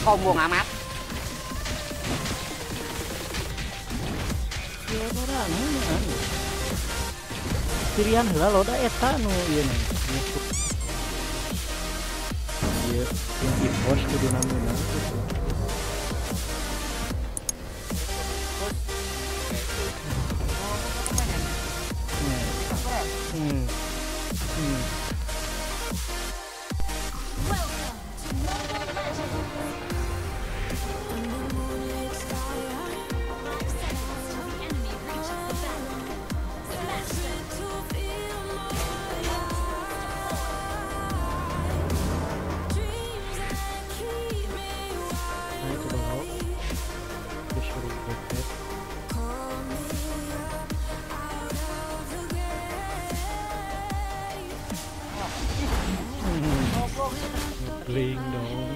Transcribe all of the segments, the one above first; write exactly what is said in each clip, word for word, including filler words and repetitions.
sombong amat. Ya orang ini anu. Pilihan heula loda eta nu ieu nih. Ieu yang import kudu namina gitu. Hmm. Hmm. Bling dong.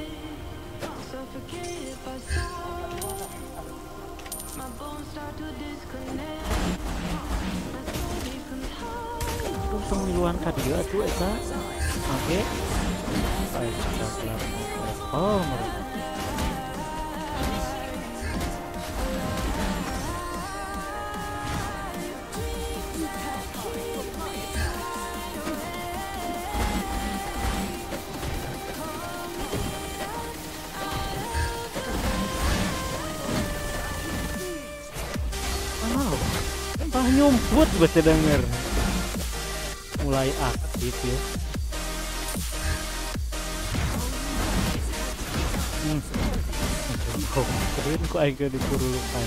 Terus pemiluan ka dieu atuh eta. Oke. Oh, mereka. Nyumput gue denger mulai aktif ya. Hmm. Kok keren kok aing ke dipurukan.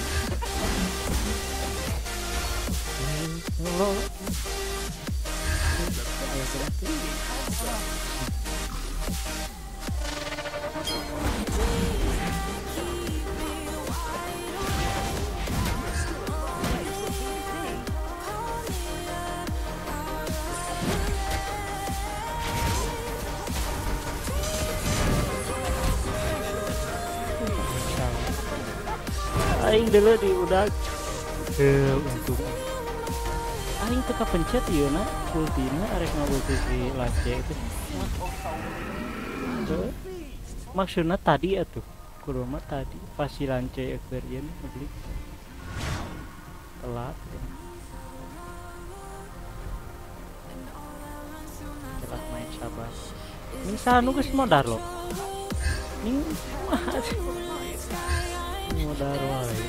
Halo. Ayo berarti. Aing dulu di udah ke untuk aing teka pencet ieu na ultina arek ngabulti si Lance itu. Maksudnya tadi atuh kudu mah tadi pas si Lance ekeur ieu beli telat ya. Telat main sabar ning sanu geus modar lo ning modar wae.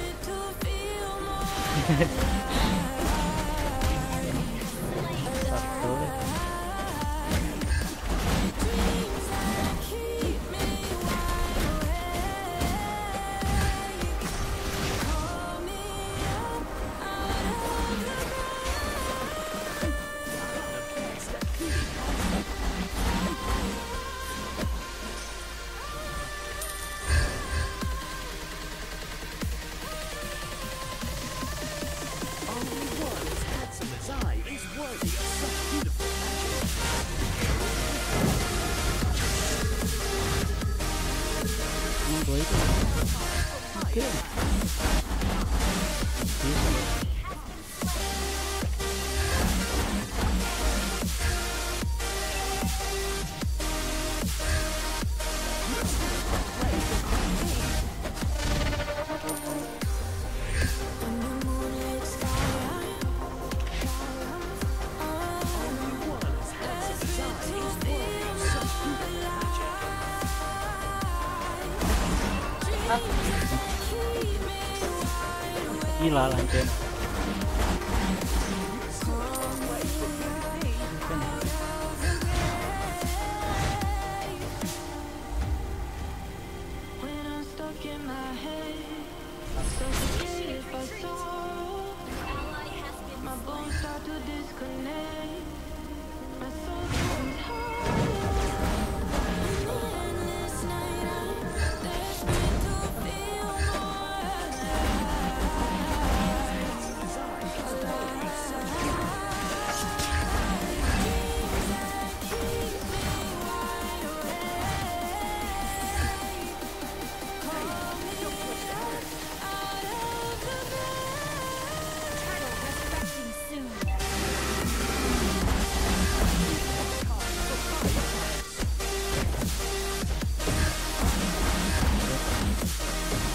Okay. Gila lanjut.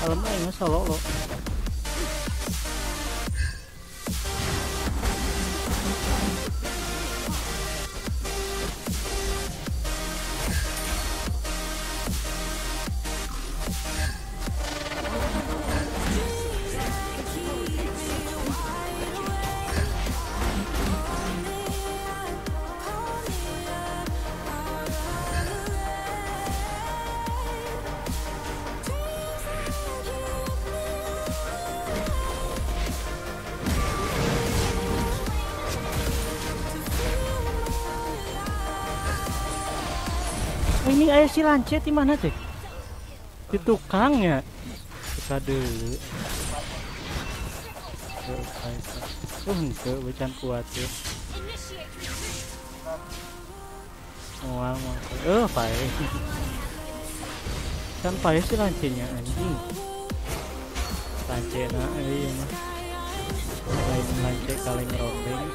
Kalem aing solo lo. Oh, ini ayah si lancet di mana cek? Di tukangnya. Kita dulu. Oh, ente becan kuat ya. Mual mual. Oh, pae. Kan pae si lancetnya anjing. Lancetna euy mah. Lain lancet kaleng rombeng.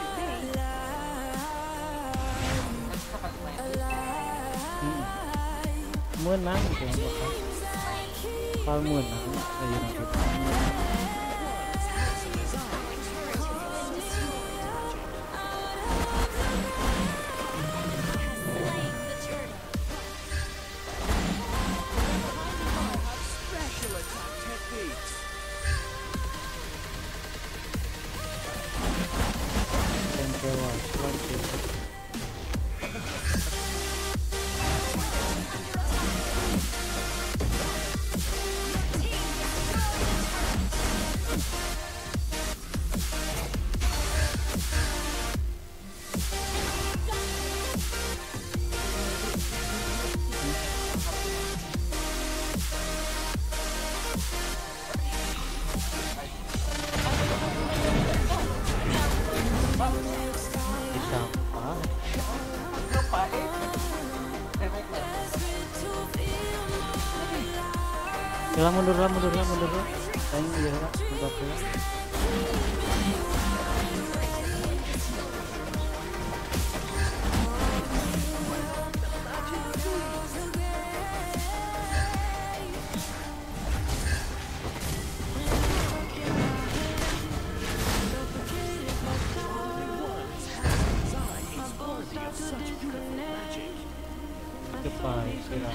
Menang gitu bakal kalau menang ayo nanti ya mundur lah mundur lah mundur lah aing ieu lah mundur lah cepat sila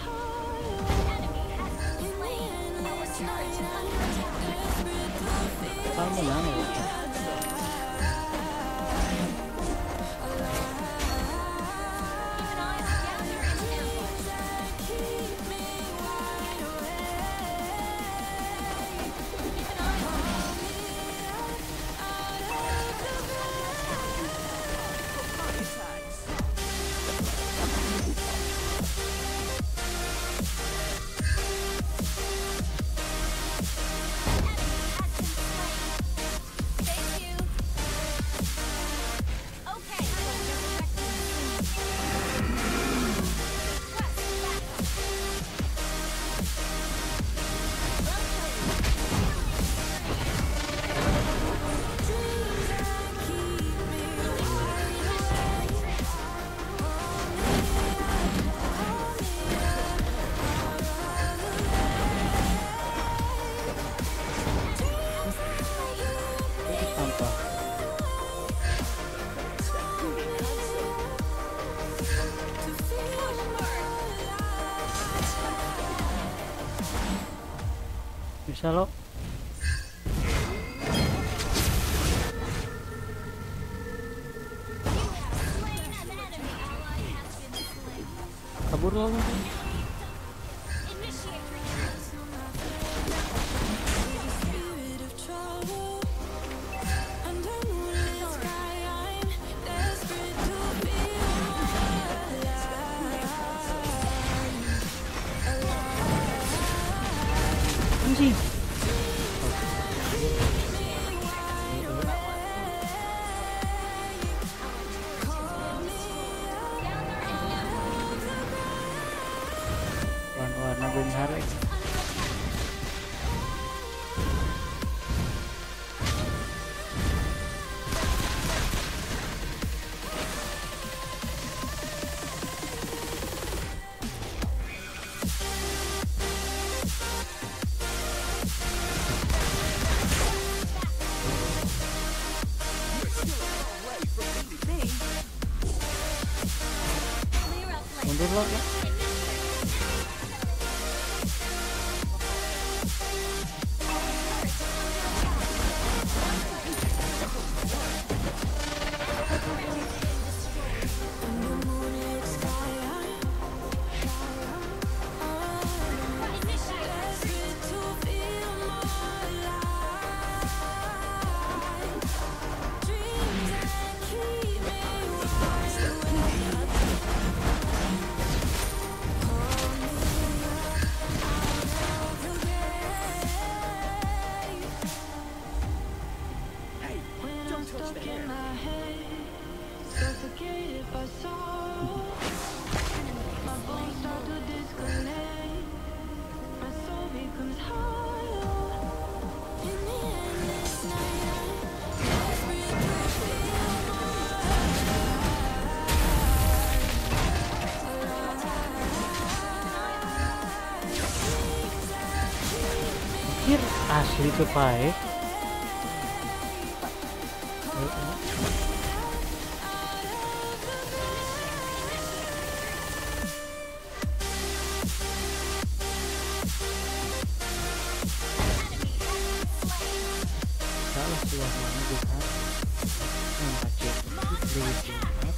kamu yang bisa lo kabur lo anjing warna-warna bung hari mundur lah lah. Anjir, asli tuh pae. Salah sih warnanya bukan. Yang kacau. Begitu.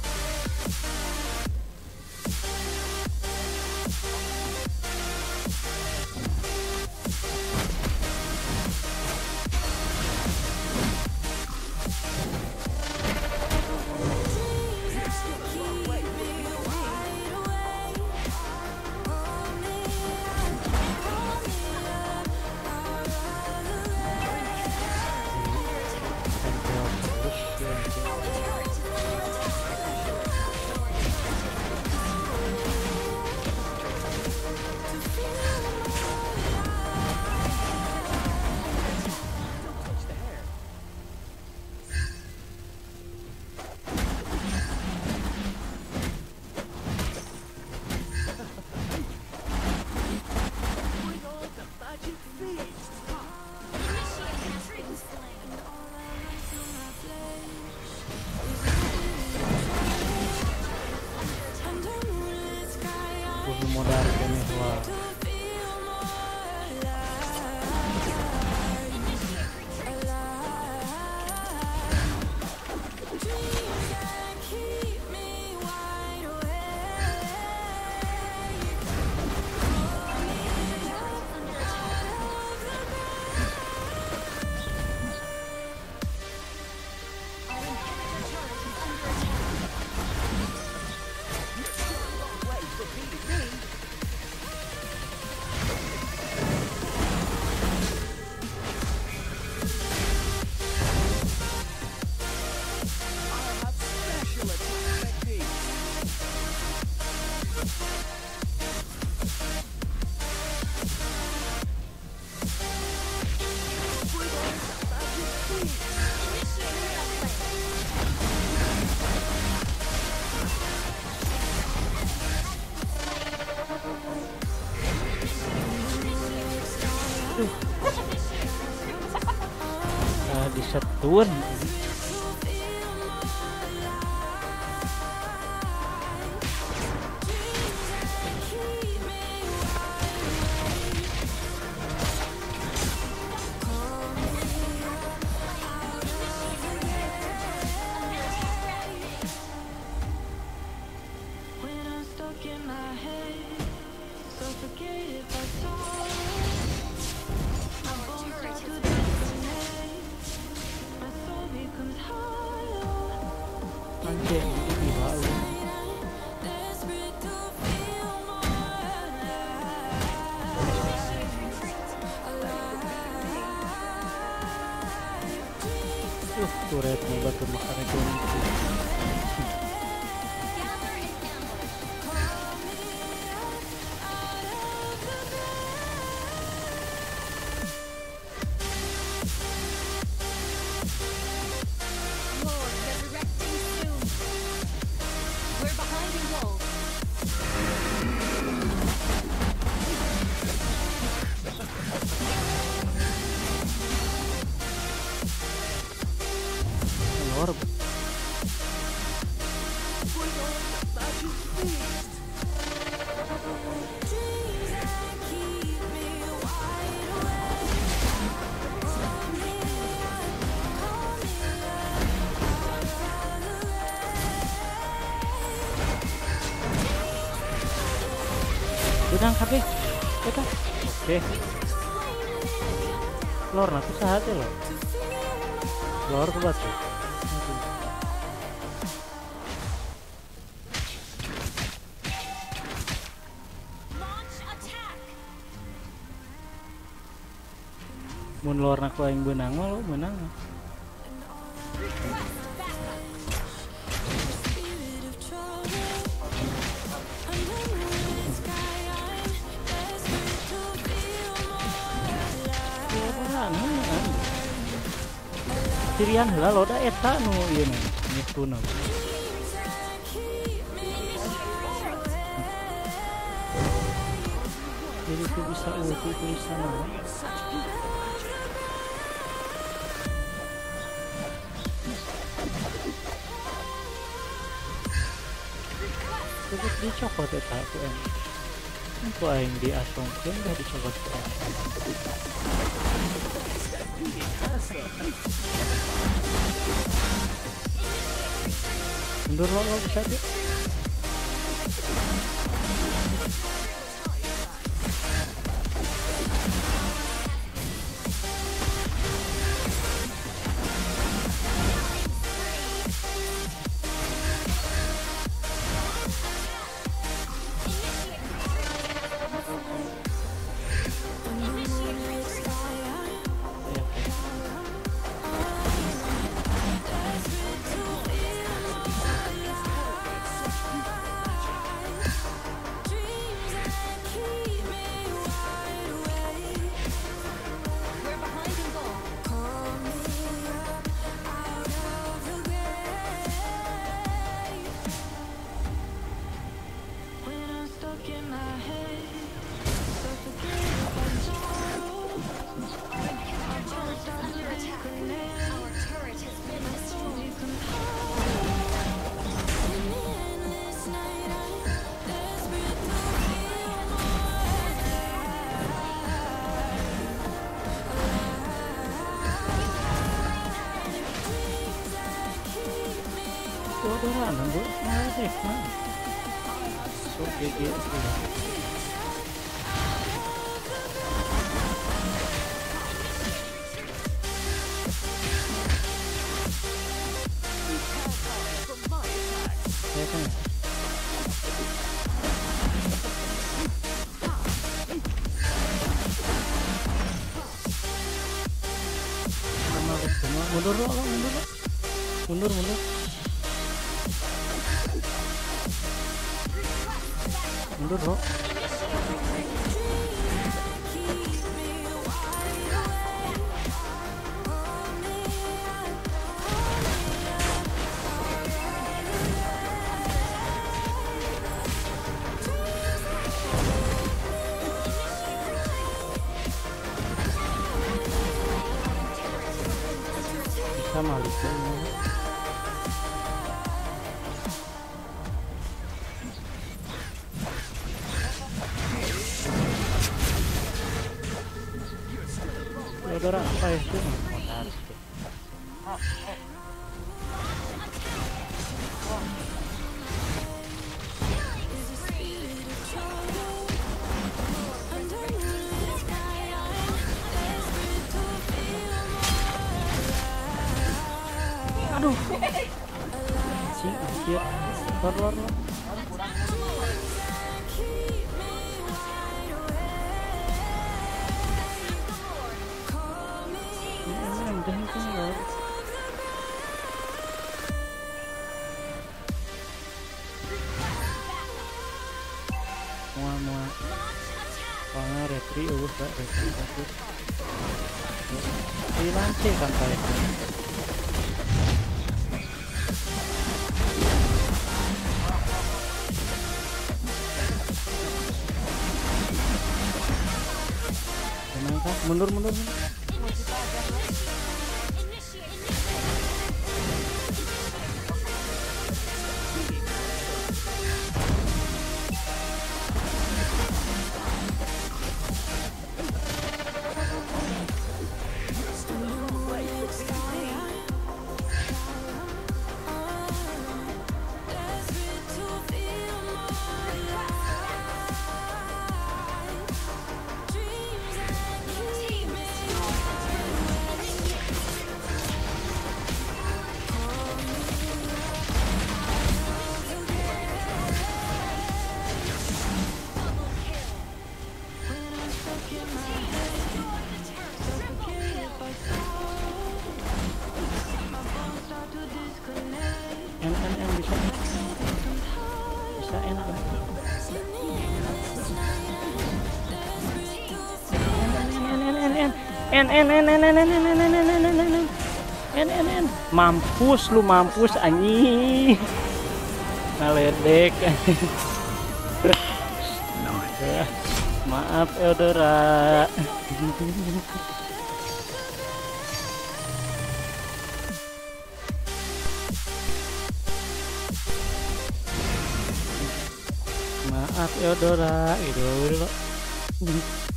Modal ini wah. Uh, disetun. Anjir, ini baru. Uh, turretnya batu makan itu. Lord. Benang kabeh eta oke lor aku sahat ya loh lor ke batu mun lor aku aing benang mah lo menang Sirian heula loda eta nu ieu mah nyekuna jadi itu bisa ulti tulisan Sebut dicopot eta aku em aku aing diasongkeun dah dicopot mundur lo lo bisa dia Dodoran bu, naik mah. So G G ya kan. Mundur lo, mundur lo, mundur mundur. Mundur bro bisa malik Dora apa itu? Aduh, sih, siap, lor lor lor. Mua mua Panga retri urus tak retri satu dilance sampai menangkah mundur mundur En en en en en en en en en en en en en en en en mampus lu mampus anjing ngaledek. Maaf Eudora. Maaf Eudora itu